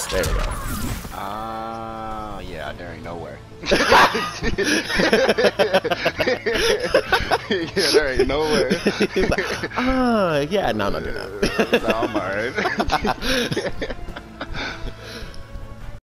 There we go. Yeah, there ain't nowhere. Yeah, there ain't nowhere. He's like, yeah, no, no, no, no. No, I'm alright.